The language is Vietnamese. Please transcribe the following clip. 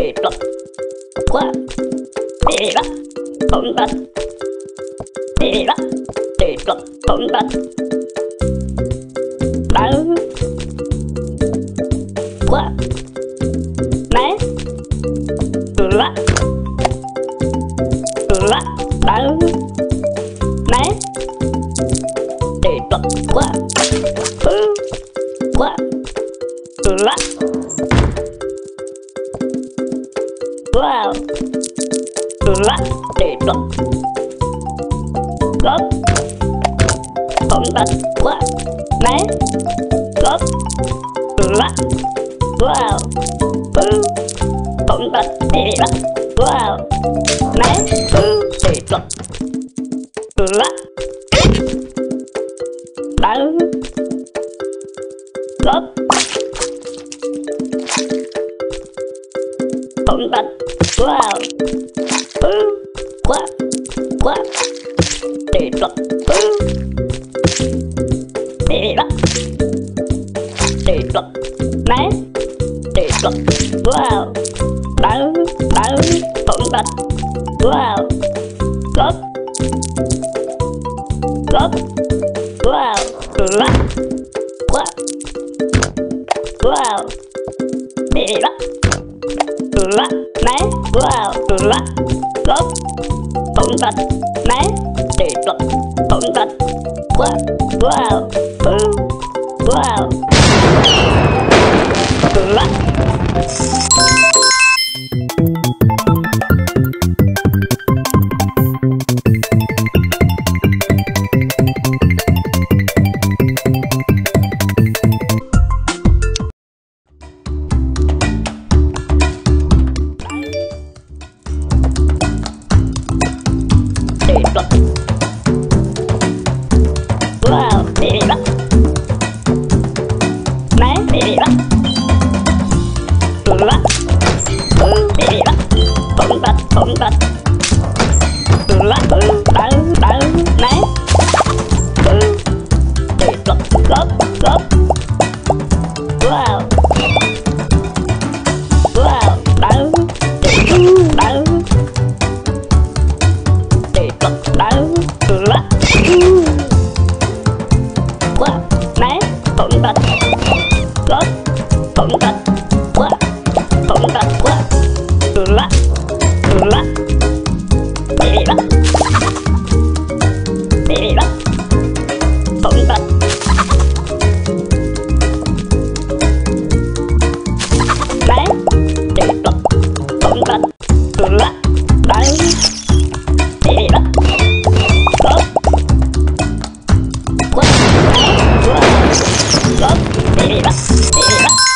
Titlop Qua Tira Tontat Tira Titlop Tontat Tao Qua Né La La Tao Né Titlop Qua Qua La Wow La Titlop Gop Tontat Qua Né Gop La Wow Tontat Tira Wow Né Titlop La Tao Gop Tontat Wow Qua Qua Titlop Tira Titlop Né Titlop Wow Tao Tao Tontat Wow Gop Gop Wow La Qua Wow Tira La Né Wow La Gop Tontat Né Titlop Tontat Qua Wow Wow La Titlop Wow Tira Né Tira La Tira Tontat Tontat La Tao Tao Né Titlop Gop Gop Wow Wow Tao Tao Titlop Tao La Qua Né Tontat Gop Tontat Qua Tontat Qua La La Tira Tira Tontat Né Titlop Tontat La Tao Tira Gop Qua Né Wow Gop Tira Tira